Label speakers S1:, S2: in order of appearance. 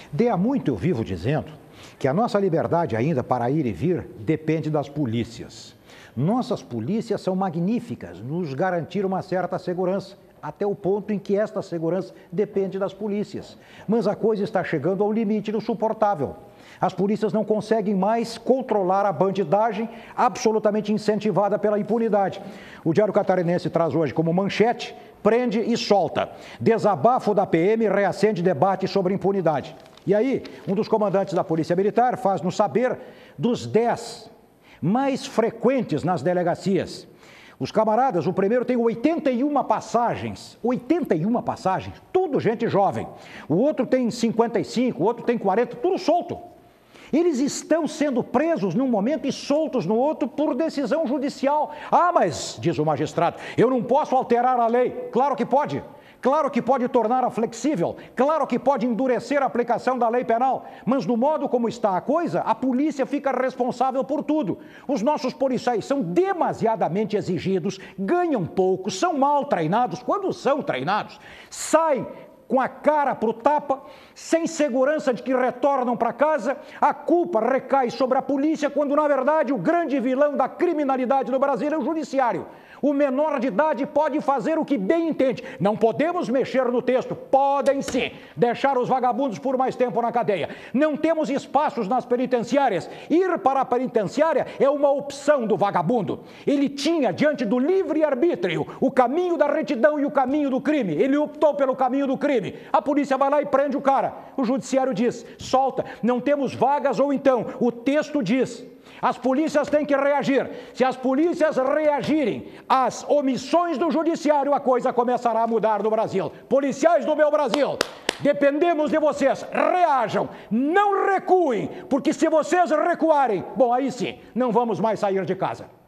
S1: De há muito eu vivo dizendo que a nossa liberdade ainda para ir e vir depende das polícias. Nossas polícias são magníficas, nos garantiram uma certa segurança, até o ponto em que esta segurança depende das polícias. Mas a coisa está chegando ao limite do suportável. As polícias não conseguem mais controlar a bandidagem absolutamente incentivada pela impunidade. O Diário Catarinense traz hoje como manchete: prende e solta. Desabafo da PM reacende debate sobre impunidade. E aí, um dos comandantes da Polícia Militar faz-nos saber dos 10 mais frequentes nas delegacias. Os camaradas, o primeiro tem 81 passagens, tudo gente jovem. O outro tem 55, o outro tem 40, tudo solto. Eles estão sendo presos num momento e soltos no outro por decisão judicial. Ah, mas, diz o magistrado, eu não posso alterar a lei. Claro que pode. Claro que pode torná-la flexível, claro que pode endurecer a aplicação da lei penal, mas do modo como está a coisa, a polícia fica responsável por tudo. Os nossos policiais são demasiadamente exigidos, ganham pouco, são mal treinados, quando são treinados, saem com a cara para o tapa, sem segurança de que retornam para casa, a culpa recai sobre a polícia, quando na verdade o grande vilão da criminalidade no Brasil é o judiciário. O menor de idade pode fazer o que bem entende. Não podemos mexer no texto, podem sim deixar os vagabundos por mais tempo na cadeia. Não temos espaços nas penitenciárias. Ir para a penitenciária é uma opção do vagabundo. Ele tinha diante do livre-arbítrio o caminho da retidão e o caminho do crime. Ele optou pelo caminho do crime. A polícia vai lá e prende o cara. O judiciário diz, solta, não temos vagas, ou então o texto diz, as polícias têm que reagir. Se as polícias reagirem às omissões do judiciário, a coisa começará a mudar no Brasil. Policiais do meu Brasil, dependemos de vocês. Reajam, não recuem, porque se vocês recuarem, bom, aí sim, não vamos mais sair de casa.